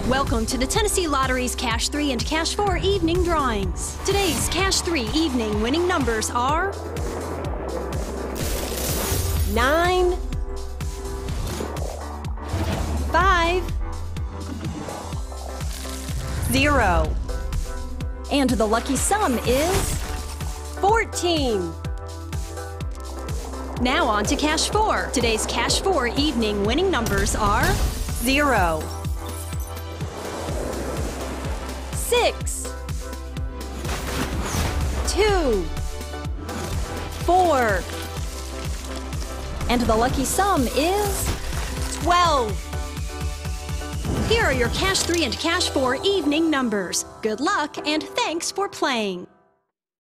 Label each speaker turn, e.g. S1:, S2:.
S1: Welcome to the Tennessee Lottery's Cash 3 and Cash 4 evening drawings. Today's Cash 3 evening winning numbers are 9, 5, 0. And the lucky sum is 14. Now on to Cash 4. Today's Cash 4 evening winning numbers are 0, 6, 2, 4. And the lucky sum is 12. Here are your Cash 3 and Cash 4 evening numbers. Good luck and thanks for playing.